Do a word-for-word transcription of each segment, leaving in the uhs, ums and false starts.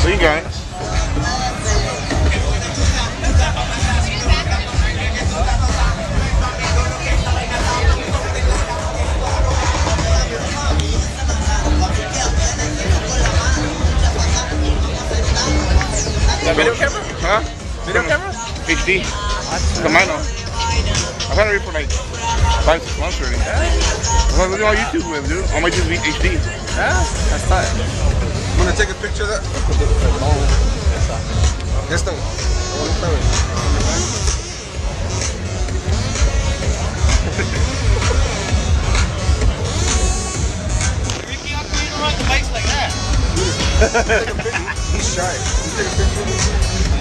Oh, you got it. Video camera? Huh? Video camera? H D. Camino. I've had it for like five, six months already. Yeah. I'm looking on YouTube with dude. All my YouTube is H D. Yeah, that's tight. I'm gonna take a picture of that. Esta. Ricky, how come you don't ride the bikes like that? He's shy. Can you take a picture of me?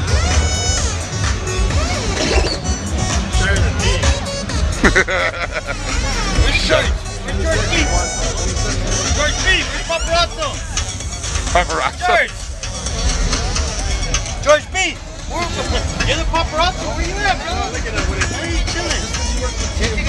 Where's George? Where's George B? George B, where's Paparazzo? Paparazzo. George! George B! Where, you're the paparazzo? Where you at, bro? Where are you chilling?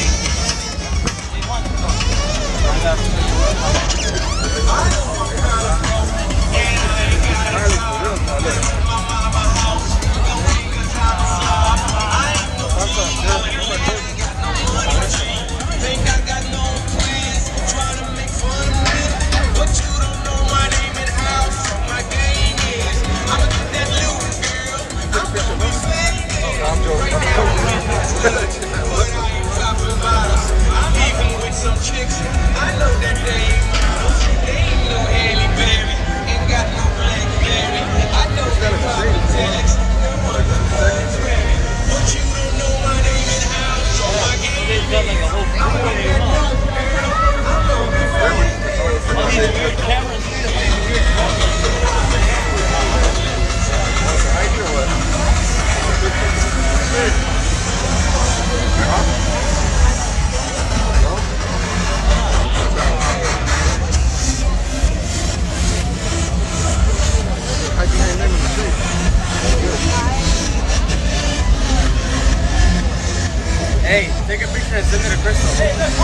Hey, take a picture and send it to Crystal. Hey, look,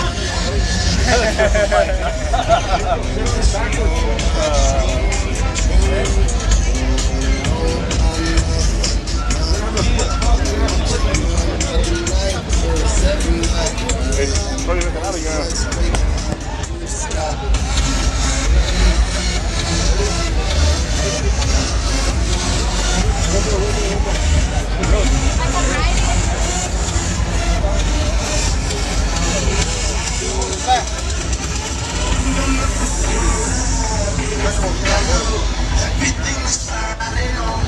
Everything's fine.